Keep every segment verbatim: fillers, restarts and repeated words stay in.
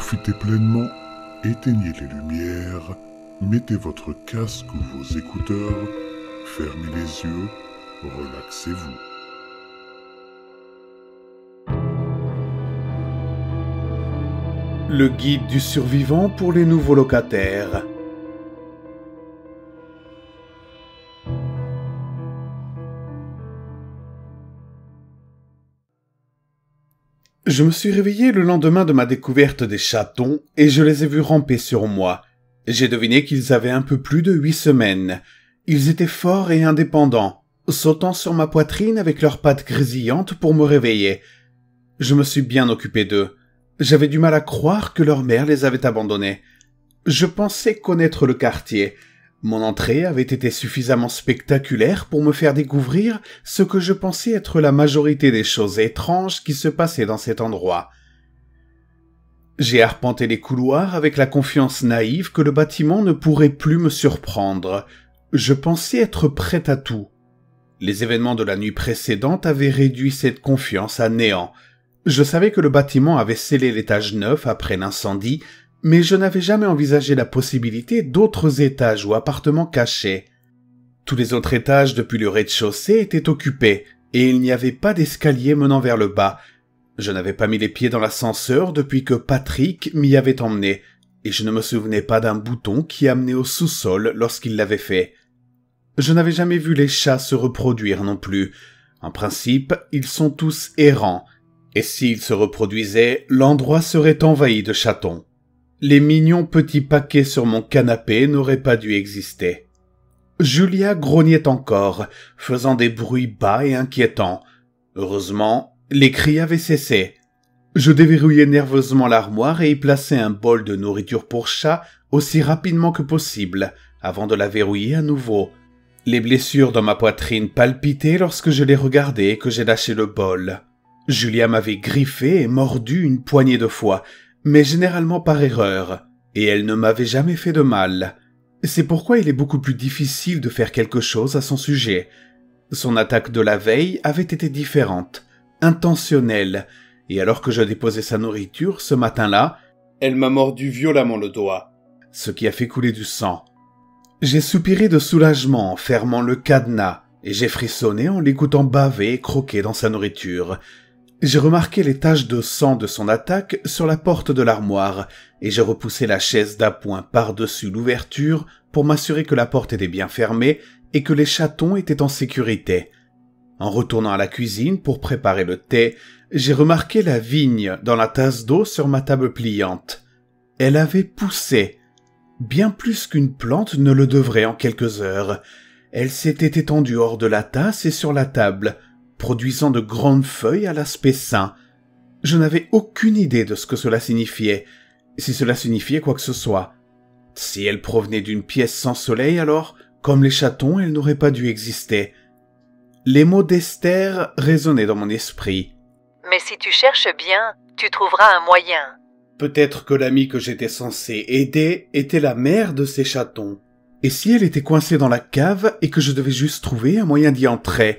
Profitez pleinement, éteignez les lumières, mettez votre casque ou vos écouteurs, fermez les yeux, relaxez-vous. Le guide du survivant pour les nouveaux locataires. Je me suis réveillé le lendemain de ma découverte des chatons et je les ai vus ramper sur moi. J'ai deviné qu'ils avaient un peu plus de huit semaines. Ils étaient forts et indépendants, sautant sur ma poitrine avec leurs pattes grésillantes pour me réveiller. Je me suis bien occupé d'eux. J'avais du mal à croire que leur mère les avait abandonnés. Je pensais connaître le quartier. Mon entrée avait été suffisamment spectaculaire pour me faire découvrir ce que je pensais être la majorité des choses étranges qui se passaient dans cet endroit. J'ai arpenté les couloirs avec la confiance naïve que le bâtiment ne pourrait plus me surprendre. Je pensais être prêt à tout. Les événements de la nuit précédente avaient réduit cette confiance à néant. Je savais que le bâtiment avait scellé l'étage neuf après l'incendie, mais je n'avais jamais envisagé la possibilité d'autres étages ou appartements cachés. Tous les autres étages depuis le rez-de-chaussée étaient occupés, et il n'y avait pas d'escalier menant vers le bas. Je n'avais pas mis les pieds dans l'ascenseur depuis que Patrick m'y avait emmené, et je ne me souvenais pas d'un bouton qui amenait au sous-sol lorsqu'il l'avait fait. Je n'avais jamais vu les chats se reproduire non plus. En principe, ils sont tous errants, et s'ils se reproduisaient, l'endroit serait envahi de chatons. Les mignons petits paquets sur mon canapé n'auraient pas dû exister. Julia grognait encore, faisant des bruits bas et inquiétants. Heureusement, les cris avaient cessé. Je déverrouillai nerveusement l'armoire et y plaçai un bol de nourriture pour chat aussi rapidement que possible, avant de la verrouiller à nouveau. Les blessures dans ma poitrine palpitaient lorsque je les regardai et que j'ai lâché le bol. Julia m'avait griffé et mordu une poignée de fois, mais généralement par erreur, et elle ne m'avait jamais fait de mal. C'est pourquoi il est beaucoup plus difficile de faire quelque chose à son sujet. Son attaque de la veille avait été différente, intentionnelle, et alors que je déposais sa nourriture ce matin-là, elle m'a mordu violemment le doigt, ce qui a fait couler du sang. J'ai soupiré de soulagement en fermant le cadenas, et j'ai frissonné en l'écoutant baver et croquer dans sa nourriture. J'ai remarqué les taches de sang de son attaque sur la porte de l'armoire, et j'ai repoussé la chaise d'appoint par-dessus l'ouverture pour m'assurer que la porte était bien fermée et que les chatons étaient en sécurité. En retournant à la cuisine pour préparer le thé, j'ai remarqué la vigne dans la tasse d'eau sur ma table pliante. Elle avait poussé. Bien plus qu'une plante ne le devrait en quelques heures. Elle s'était étendue hors de la tasse et sur la table, produisant de grandes feuilles à l'aspect sain. Je n'avais aucune idée de ce que cela signifiait, si cela signifiait quoi que ce soit. Si elle provenait d'une pièce sans soleil, alors, comme les chatons, elle n'aurait pas dû exister. Les mots d'Esther résonnaient dans mon esprit. Mais si tu cherches bien, tu trouveras un moyen. Peut-être que l'amie que j'étais censé aider était la mère de ces chatons. Et si elle était coincée dans la cave et que je devais juste trouver un moyen d'y entrer?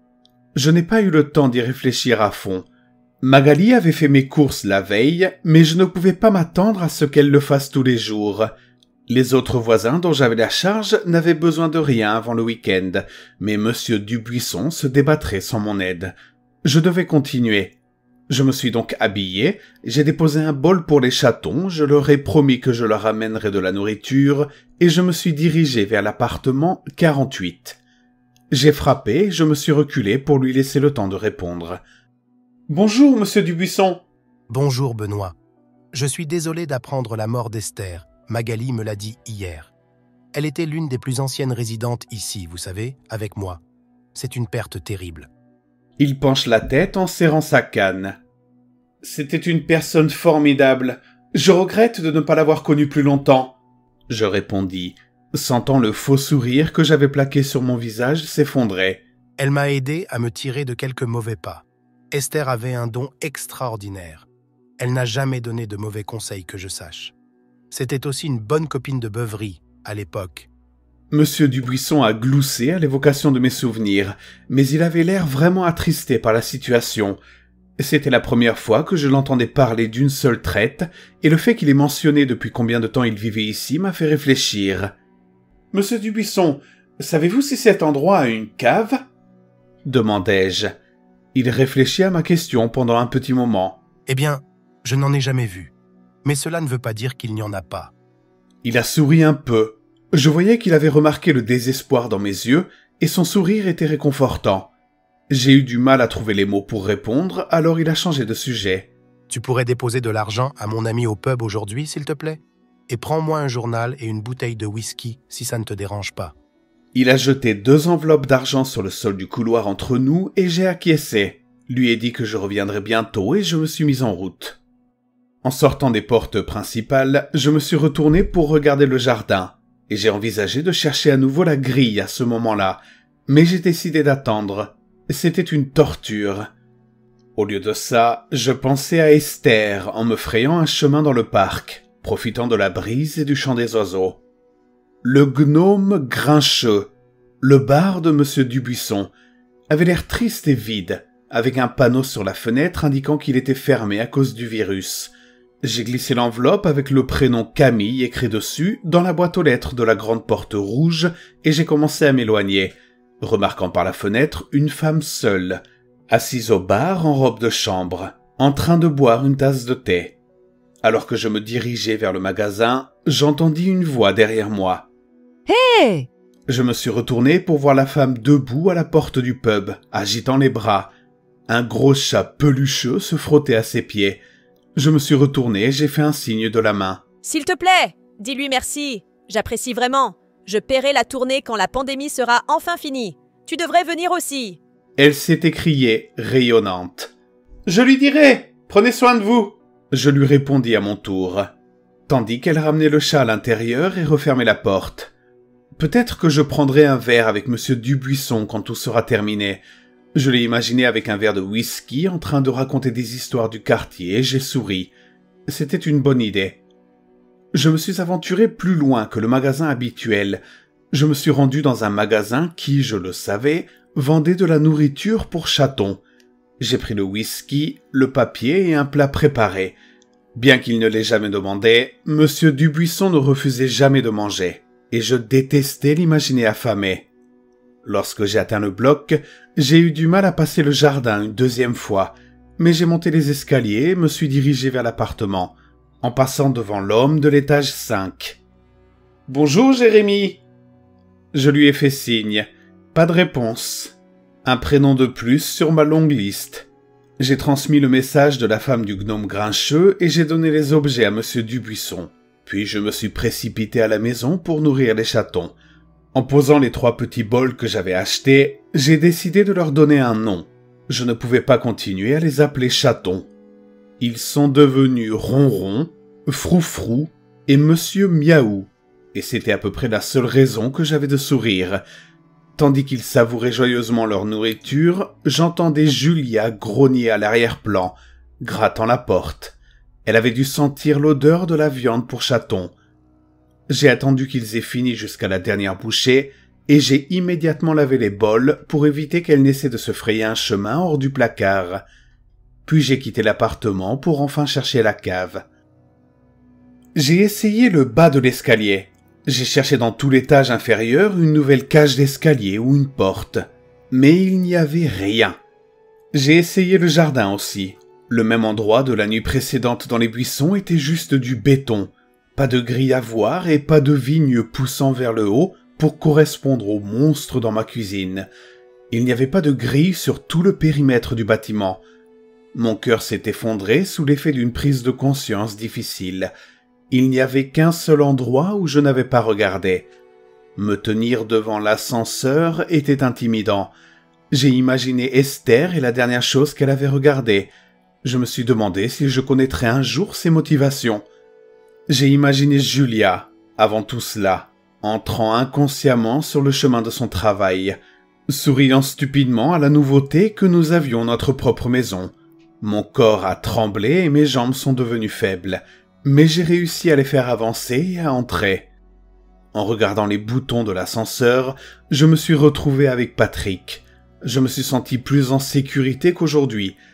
Je n'ai pas eu le temps d'y réfléchir à fond. Magali avait fait mes courses la veille, mais je ne pouvais pas m'attendre à ce qu'elle le fasse tous les jours. Les autres voisins dont j'avais la charge n'avaient besoin de rien avant le week-end, mais Monsieur Dubuisson se débattrait sans mon aide. Je devais continuer. Je me suis donc habillé, j'ai déposé un bol pour les chatons, je leur ai promis que je leur amènerais de la nourriture, et je me suis dirigé vers l'appartement quarante-huit. J'ai frappé, je me suis reculé pour lui laisser le temps de répondre. « Bonjour, monsieur Dubuisson. »« Bonjour, Benoît. Je suis désolé d'apprendre la mort d'Esther. Magali me l'a dit hier. Elle était l'une des plus anciennes résidentes ici, vous savez, avec moi. C'est une perte terrible. » Il penche la tête en serrant sa canne. « C'était une personne formidable. Je regrette de ne pas l'avoir connue plus longtemps. » Je répondis, sentant le faux sourire que j'avais plaqué sur mon visage s'effondrer. Elle m'a aidé à me tirer de quelques mauvais pas. Esther avait un don extraordinaire. Elle n'a jamais donné de mauvais conseils que je sache. C'était aussi une bonne copine de beuverie, à l'époque. Monsieur Dubuisson a gloussé à l'évocation de mes souvenirs, mais il avait l'air vraiment attristé par la situation. C'était la première fois que je l'entendais parler d'une seule traite, et le fait qu'il ait mentionné depuis combien de temps il vivait ici m'a fait réfléchir. « Monsieur Dubuisson, savez-vous si cet endroit a une cave ?» demandai-je. Il réfléchit à ma question pendant un petit moment. « Eh bien, je n'en ai jamais vu. Mais cela ne veut pas dire qu'il n'y en a pas. » Il a souri un peu. Je voyais qu'il avait remarqué le désespoir dans mes yeux, et son sourire était réconfortant. J'ai eu du mal à trouver les mots pour répondre, alors il a changé de sujet. « Tu pourrais déposer de l'argent à mon ami au pub aujourd'hui, s'il te plaît ? Et prends-moi un journal et une bouteille de whisky, si ça ne te dérange pas. » Il a jeté deux enveloppes d'argent sur le sol du couloir entre nous et j'ai acquiescé. Lui ai dit que je reviendrais bientôt et je me suis mis en route. En sortant des portes principales, je me suis retourné pour regarder le jardin et j'ai envisagé de chercher à nouveau la grille à ce moment-là, mais j'ai décidé d'attendre. C'était une torture. Au lieu de ça, je pensais à Esther en me frayant un chemin dans le parc, profitant de la brise et du chant des oiseaux. Le gnome grincheux, le bar de Monsieur Dubuisson, avait l'air triste et vide, avec un panneau sur la fenêtre indiquant qu'il était fermé à cause du virus. J'ai glissé l'enveloppe avec le prénom Camille écrit dessus dans la boîte aux lettres de la grande porte rouge et j'ai commencé à m'éloigner, remarquant par la fenêtre une femme seule, assise au bar en robe de chambre, en train de boire une tasse de thé. Alors que je me dirigeais vers le magasin, j'entendis une voix derrière moi. « Hé !» Je me suis retourné pour voir la femme debout à la porte du pub, agitant les bras. Un gros chat pelucheux se frottait à ses pieds. Je me suis retourné et j'ai fait un signe de la main. « S'il te plaît, dis-lui merci. J'apprécie vraiment. Je paierai la tournée quand la pandémie sera enfin finie. Tu devrais venir aussi. » Elle s'est écriée, rayonnante. « Je lui dirai. Prenez soin de vous. » Je lui répondis à mon tour, tandis qu'elle ramenait le chat à l'intérieur et refermait la porte. Peut-être que je prendrai un verre avec Monsieur Dubuisson quand tout sera terminé. Je l'ai imaginé avec un verre de whisky en train de raconter des histoires du quartier et j'ai souri. C'était une bonne idée. Je me suis aventuré plus loin que le magasin habituel. Je me suis rendu dans un magasin qui, je le savais, vendait de la nourriture pour chatons. J'ai pris le whisky, le papier et un plat préparé. Bien qu'il ne l'ait jamais demandé, Monsieur Dubuisson ne refusait jamais de manger. Et je détestais l'imaginer affamé. Lorsque j'ai atteint le bloc, j'ai eu du mal à passer le jardin une deuxième fois, mais j'ai monté les escaliers et me suis dirigé vers l'appartement, en passant devant l'homme de l'étage cinq. « Bonjour, Jérémy !» Je lui ai fait signe. Pas de réponse. Un prénom de plus sur ma longue liste. J'ai transmis le message de la femme du gnome grincheux et j'ai donné les objets à Monsieur Dubuisson. Puis je me suis précipité à la maison pour nourrir les chatons. En posant les trois petits bols que j'avais achetés, j'ai décidé de leur donner un nom. Je ne pouvais pas continuer à les appeler chatons. Ils sont devenus Ronron, Froufrou et Monsieur Miaou, et c'était à peu près la seule raison que j'avais de sourire. Tandis qu'ils savouraient joyeusement leur nourriture, j'entendais Julia grogner à l'arrière-plan, grattant la porte. Elle avait dû sentir l'odeur de la viande pour chaton. J'ai attendu qu'ils aient fini jusqu'à la dernière bouchée et j'ai immédiatement lavé les bols pour éviter qu'elle n'essaie de se frayer un chemin hors du placard. Puis j'ai quitté l'appartement pour enfin chercher la cave. J'ai essayé le bas de l'escalier. J'ai cherché dans tout l'étage inférieur une nouvelle cage d'escalier ou une porte. Mais il n'y avait rien. J'ai essayé le jardin aussi. Le même endroit de la nuit précédente dans les buissons était juste du béton. Pas de grille à voir et pas de vigne poussant vers le haut pour correspondre aux monstres dans ma cuisine. Il n'y avait pas de grille sur tout le périmètre du bâtiment. Mon cœur s'est effondré sous l'effet d'une prise de conscience difficile. Il n'y avait qu'un seul endroit où je n'avais pas regardé. Me tenir devant l'ascenseur était intimidant. J'ai imaginé Esther et la dernière chose qu'elle avait regardée. Je me suis demandé si je connaîtrais un jour ses motivations. J'ai imaginé Julia, avant tout cela, entrant inconsciemment sur le chemin de son travail, souriant stupidement à la nouveauté que nous avions notre propre maison. Mon corps a tremblé et mes jambes sont devenues faibles, mais j'ai réussi à les faire avancer et à entrer. En regardant les boutons de l'ascenseur, je me suis retrouvé avec Patrick. Je me suis senti plus en sécurité qu'aujourd'hui.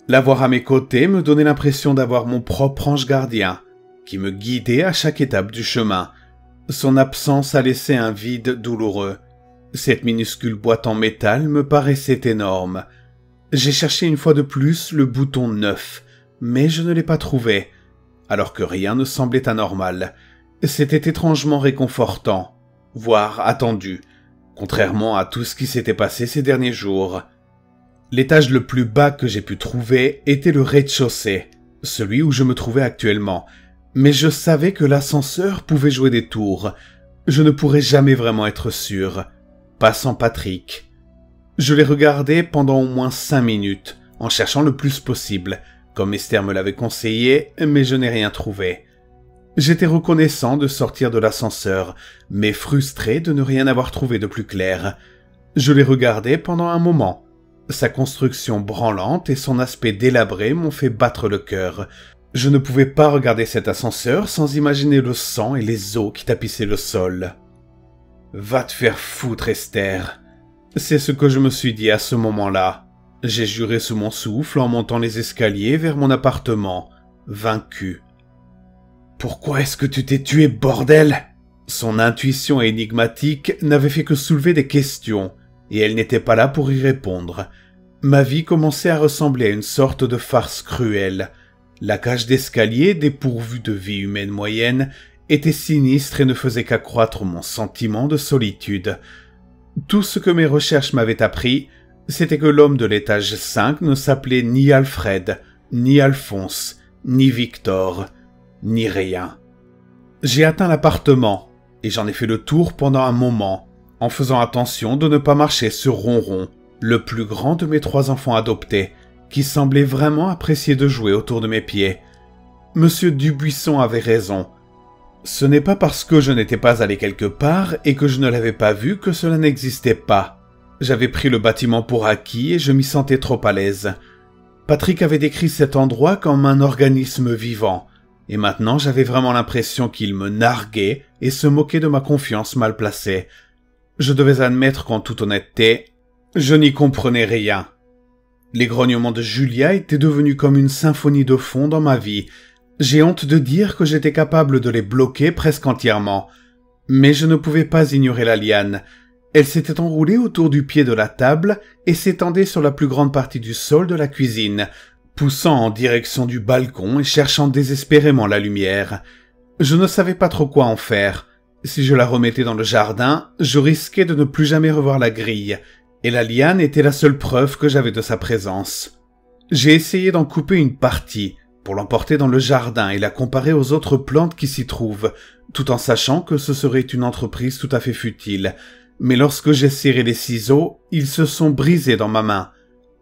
L'avoir à mes côtés me donnait l'impression d'avoir mon propre ange gardien, qui me guidait à chaque étape du chemin. Son absence a laissé un vide douloureux. Cette minuscule boîte en métal me paraissait énorme. J'ai cherché une fois de plus le bouton neuf, mais je ne l'ai pas trouvé, alors que rien ne semblait anormal. C'était étrangement réconfortant, voire attendu, contrairement à tout ce qui s'était passé ces derniers jours. L'étage le plus bas que j'ai pu trouver était le rez-de-chaussée, celui où je me trouvais actuellement, mais je savais que l'ascenseur pouvait jouer des tours. Je ne pourrais jamais vraiment être sûr, pas sans Patrick. Je l'ai regardé pendant au moins cinq minutes, en cherchant le plus possible, comme Esther me l'avait conseillé, mais je n'ai rien trouvé. J'étais reconnaissant de sortir de l'ascenseur, mais frustré de ne rien avoir trouvé de plus clair. Je l'ai regardé pendant un moment. Sa construction branlante et son aspect délabré m'ont fait battre le cœur. Je ne pouvais pas regarder cet ascenseur sans imaginer le sang et les os qui tapissaient le sol. « Va te faire foutre, Esther !» C'est ce que je me suis dit à ce moment-là. J'ai juré sous mon souffle en montant les escaliers vers mon appartement, vaincu. « Pourquoi est-ce que tu t'es tué, bordel ?» Son intuition énigmatique n'avait fait que soulever des questions, et elle n'était pas là pour y répondre. Ma vie commençait à ressembler à une sorte de farce cruelle. La cage d'escalier, dépourvue de vie humaine moyenne, était sinistre et ne faisait qu'accroître mon sentiment de solitude. Tout ce que mes recherches m'avaient appris, c'était que l'homme de l'étage cinq ne s'appelait ni Alfred, ni Alphonse, ni Victor, ni rien. J'ai atteint l'appartement, et j'en ai fait le tour pendant un moment, en faisant attention de ne pas marcher sur Ronron, le plus grand de mes trois enfants adoptés, qui semblait vraiment apprécier de jouer autour de mes pieds. Monsieur Dubuisson avait raison. Ce n'est pas parce que je n'étais pas allé quelque part et que je ne l'avais pas vu que cela n'existait pas. J'avais pris le bâtiment pour acquis et je m'y sentais trop à l'aise. Patrick avait décrit cet endroit comme un organisme vivant, et maintenant j'avais vraiment l'impression qu'il me narguait et se moquait de ma confiance mal placée. Je devais admettre qu'en toute honnêteté, je n'y comprenais rien. Les grognements de Julia étaient devenus comme une symphonie de fond dans ma vie. J'ai honte de dire que j'étais capable de les bloquer presque entièrement. Mais je ne pouvais pas ignorer la liane. Elle s'était enroulée autour du pied de la table et s'étendait sur la plus grande partie du sol de la cuisine, poussant en direction du balcon et cherchant désespérément la lumière. Je ne savais pas trop quoi en faire. Si je la remettais dans le jardin, je risquais de ne plus jamais revoir la grille, et la liane était la seule preuve que j'avais de sa présence. J'ai essayé d'en couper une partie, pour l'emporter dans le jardin et la comparer aux autres plantes qui s'y trouvent, tout en sachant que ce serait une entreprise tout à fait futile. Mais lorsque j'ai serré les ciseaux, ils se sont brisés dans ma main.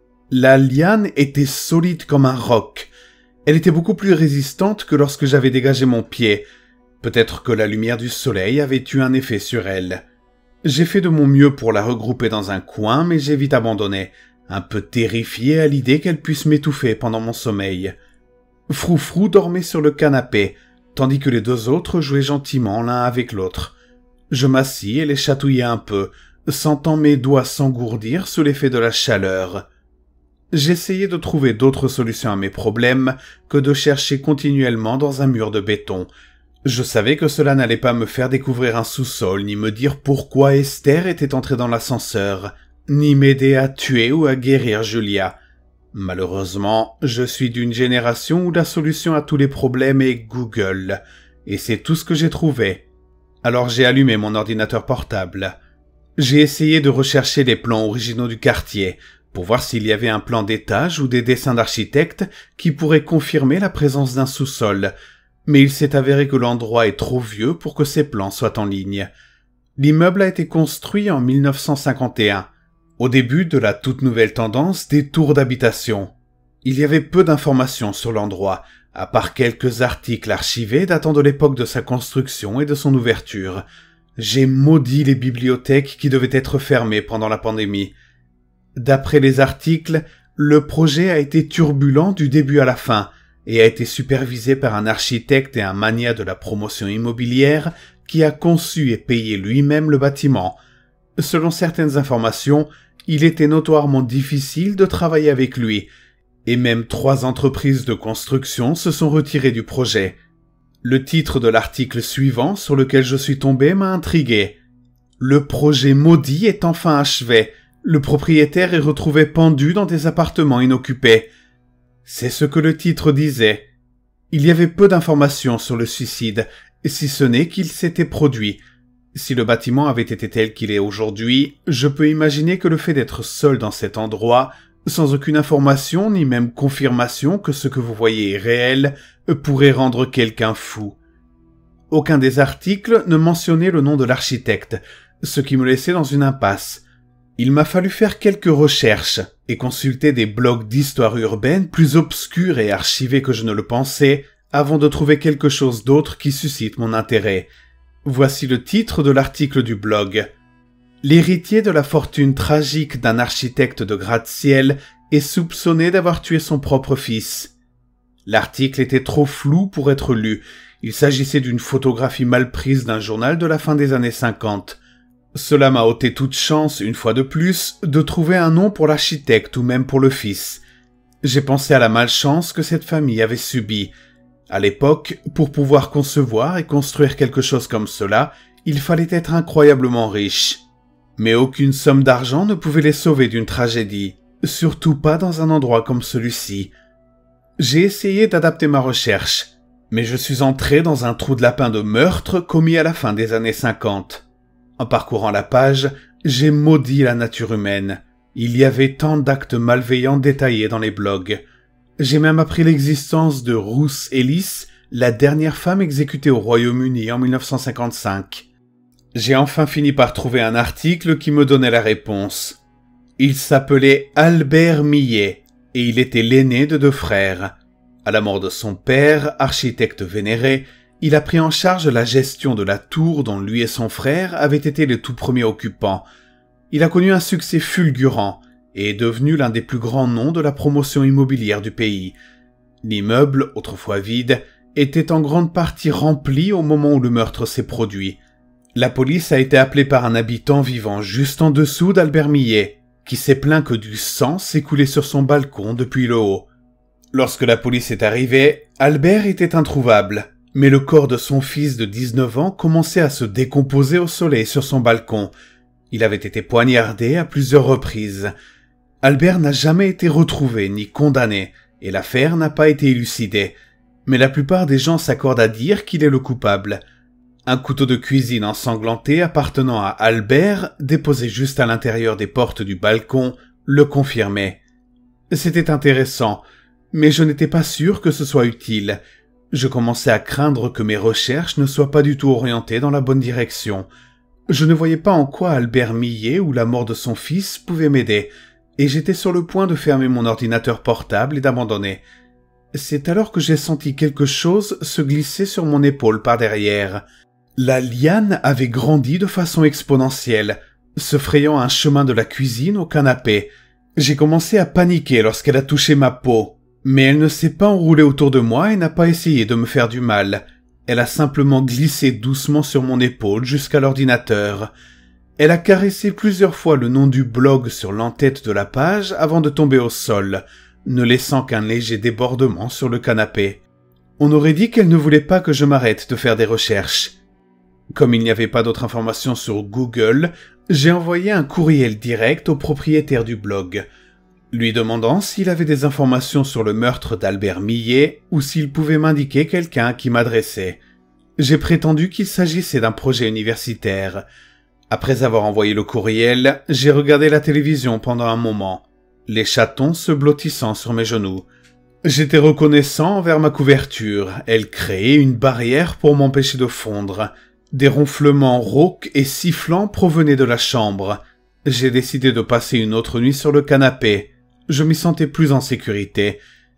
La liane était solide comme un roc. Elle était beaucoup plus résistante que lorsque j'avais dégagé mon pied. Peut-être que la lumière du soleil avait eu un effet sur elle. J'ai fait de mon mieux pour la regrouper dans un coin, mais j'ai vite abandonné, un peu terrifié à l'idée qu'elle puisse m'étouffer pendant mon sommeil. Froufrou dormait sur le canapé, tandis que les deux autres jouaient gentiment l'un avec l'autre. Je m'assis et les chatouillais un peu, sentant mes doigts s'engourdir sous l'effet de la chaleur. J'essayais de trouver d'autres solutions à mes problèmes que de chercher continuellement dans un mur de béton. Je savais que cela n'allait pas me faire découvrir un sous-sol, ni me dire pourquoi Esther était entrée dans l'ascenseur, ni m'aider à tuer ou à guérir Julia. Malheureusement, je suis d'une génération où la solution à tous les problèmes est Google, et c'est tout ce que j'ai trouvé. Alors j'ai allumé mon ordinateur portable. J'ai essayé de rechercher les plans originaux du quartier, pour voir s'il y avait un plan d'étage ou des dessins d'architectes qui pourraient confirmer la présence d'un sous-sol, mais il s'est avéré que l'endroit est trop vieux pour que ces plans soient en ligne. L'immeuble a été construit en mille neuf cent cinquante et un, au début de la toute nouvelle tendance des tours d'habitation. Il y avait peu d'informations sur l'endroit, à part quelques articles archivés datant de l'époque de sa construction et de son ouverture. J'ai maudit les bibliothèques qui devaient être fermées pendant la pandémie. D'après les articles, le projet a été turbulent du début à la fin, et a été supervisé par un architecte et un magnat de la promotion immobilière qui a conçu et payé lui-même le bâtiment. Selon certaines informations, il était notoirement difficile de travailler avec lui, et même trois entreprises de construction se sont retirées du projet. Le titre de l'article suivant sur lequel je suis tombé m'a intrigué. Le projet maudit est enfin achevé. Le propriétaire est retrouvé pendu dans des appartements inoccupés. C'est ce que le titre disait. Il y avait peu d'informations sur le suicide, si ce n'est qu'il s'était produit. Si le bâtiment avait été tel qu'il est aujourd'hui, je peux imaginer que le fait d'être seul dans cet endroit, sans aucune information ni même confirmation que ce que vous voyez est réel, pourrait rendre quelqu'un fou. Aucun des articles ne mentionnait le nom de l'architecte, ce qui me laissait dans une impasse. Il m'a fallu faire quelques recherches et consulter des blogs d'histoire urbaine plus obscurs et archivés que je ne le pensais, avant de trouver quelque chose d'autre qui suscite mon intérêt. Voici le titre de l'article du blog. L'héritier de la fortune tragique d'un architecte de gratte-ciel est soupçonné d'avoir tué son propre fils. L'article était trop flou pour être lu. Il s'agissait d'une photographie mal prise d'un journal de la fin des années cinquante. Cela m'a ôté toute chance, une fois de plus, de trouver un nom pour l'architecte ou même pour le fils. J'ai pensé à la malchance que cette famille avait subie. À l'époque, pour pouvoir concevoir et construire quelque chose comme cela, il fallait être incroyablement riche. Mais aucune somme d'argent ne pouvait les sauver d'une tragédie, surtout pas dans un endroit comme celui-ci. J'ai essayé d'adapter ma recherche, mais je suis entré dans un trou de lapin de meurtre commis à la fin des années cinquante. En parcourant la page, j'ai maudit la nature humaine. Il y avait tant d'actes malveillants détaillés dans les blogs. J'ai même appris l'existence de Ruth Ellis, la dernière femme exécutée au Royaume-Uni en mille neuf cent cinquante-cinq. J'ai enfin fini par trouver un article qui me donnait la réponse. Il s'appelait Albert Millet, et il était l'aîné de deux frères. À la mort de son père, architecte vénéré, il a pris en charge la gestion de la tour dont lui et son frère avaient été les tout premiers occupants. Il a connu un succès fulgurant et est devenu l'un des plus grands noms de la promotion immobilière du pays. L'immeuble, autrefois vide, était en grande partie rempli au moment où le meurtre s'est produit. La police a été appelée par un habitant vivant juste en dessous d'Albert Millet, qui s'est plaint que du sang s'écoulait sur son balcon depuis le haut. Lorsque la police est arrivée, Albert était introuvable, mais le corps de son fils de dix-neuf ans commençait à se décomposer au soleil sur son balcon. Il avait été poignardé à plusieurs reprises. Albert n'a jamais été retrouvé ni condamné, et l'affaire n'a pas été élucidée, mais la plupart des gens s'accordent à dire qu'il est le coupable. Un couteau de cuisine ensanglanté appartenant à Albert, déposé juste à l'intérieur des portes du balcon, le confirmait. C'était intéressant, mais je n'étais pas sûr que ce soit utile. Je commençais à craindre que mes recherches ne soient pas du tout orientées dans la bonne direction. Je ne voyais pas en quoi Albert Millet ou la mort de son fils pouvaient m'aider, et j'étais sur le point de fermer mon ordinateur portable et d'abandonner. C'est alors que j'ai senti quelque chose se glisser sur mon épaule par derrière. La liane avait grandi de façon exponentielle, se frayant un chemin de la cuisine au canapé. J'ai commencé à paniquer lorsqu'elle a touché ma peau, mais elle ne s'est pas enroulée autour de moi et n'a pas essayé de me faire du mal. Elle a simplement glissé doucement sur mon épaule jusqu'à l'ordinateur. Elle a caressé plusieurs fois le nom du blog sur l'entête de la page avant de tomber au sol, ne laissant qu'un léger débordement sur le canapé. On aurait dit qu'elle ne voulait pas que je m'arrête de faire des recherches. Comme il n'y avait pas d'autres informations sur Google, j'ai envoyé un courriel direct au propriétaire du blog, lui demandant s'il avait des informations sur le meurtre d'Albert Millet ou s'il pouvait m'indiquer quelqu'un à qui m'adresser. J'ai prétendu qu'il s'agissait d'un projet universitaire. Après avoir envoyé le courriel, j'ai regardé la télévision pendant un moment, les chatons se blottissant sur mes genoux. J'étais reconnaissant envers ma couverture, elle créait une barrière pour m'empêcher de fondre. Des ronflements rauques et sifflants provenaient de la chambre. J'ai décidé de passer une autre nuit sur le canapé. Je m'y sentais plus en sécurité.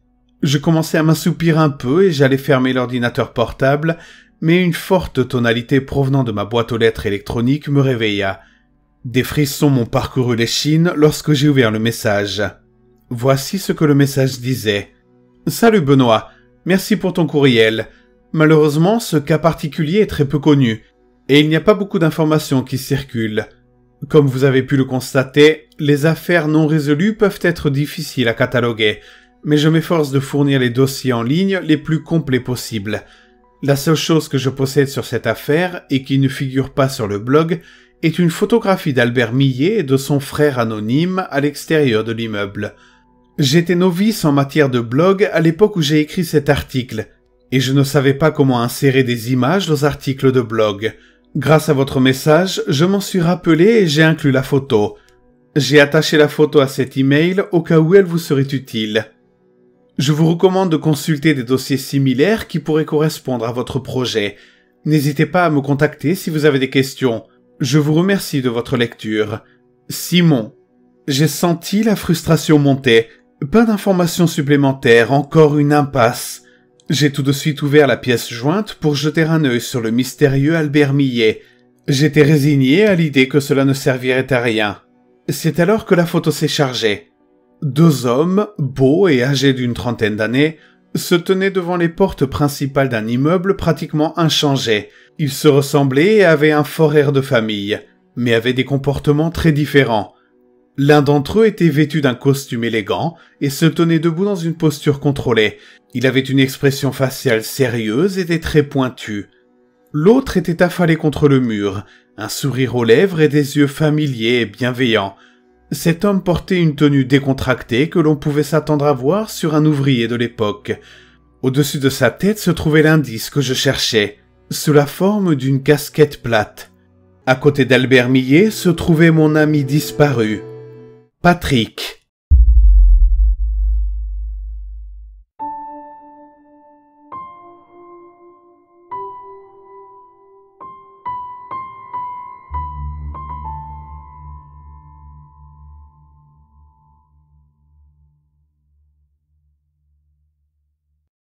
Je commençais à m'assoupir un peu et j'allais fermer l'ordinateur portable, mais une forte tonalité provenant de ma boîte aux lettres électronique me réveilla. Des frissons m'ont parcouru l'échine lorsque j'ai ouvert le message. Voici ce que le message disait. « Salut Benoît, merci pour ton courriel. Malheureusement, ce cas particulier est très peu connu, et il n'y a pas beaucoup d'informations qui circulent. Comme vous avez pu le constater, les affaires non résolues peuvent être difficiles à cataloguer, mais je m'efforce de fournir les dossiers en ligne les plus complets possibles. La seule chose que je possède sur cette affaire, et qui ne figure pas sur le blog, est une photographie d'Albert Millet et de son frère anonyme à l'extérieur de l'immeuble. J'étais novice en matière de blog à l'époque où j'ai écrit cet article, et je ne savais pas comment insérer des images aux articles de blog. Grâce à votre message, je m'en suis rappelé et j'ai inclus la photo. J'ai attaché la photo à cet email au cas où elle vous serait utile. Je vous recommande de consulter des dossiers similaires qui pourraient correspondre à votre projet. N'hésitez pas à me contacter si vous avez des questions. Je vous remercie de votre lecture. Simon. J'ai senti la frustration monter. Pas d'informations supplémentaires, encore une impasse. J'ai tout de suite ouvert la pièce jointe pour jeter un œil sur le mystérieux Albert Millet. J'étais résigné à l'idée que cela ne servirait à rien. C'est alors que la photo s'est chargée. Deux hommes, beaux et âgés d'une trentaine d'années, se tenaient devant les portes principales d'un immeuble pratiquement inchangé. Ils se ressemblaient et avaient un fort air de famille, mais avaient des comportements très différents. L'un d'entre eux était vêtu d'un costume élégant et se tenait debout dans une posture contrôlée. Il avait une expression faciale sérieuse et des traits pointus. L'autre était affalé contre le mur, un sourire aux lèvres et des yeux familiers et bienveillants. Cet homme portait une tenue décontractée que l'on pouvait s'attendre à voir sur un ouvrier de l'époque. Au-dessus de sa tête se trouvait l'indice que je cherchais, sous la forme d'une casquette plate. À côté d'Albert Millet se trouvait mon ami disparu, Patrick.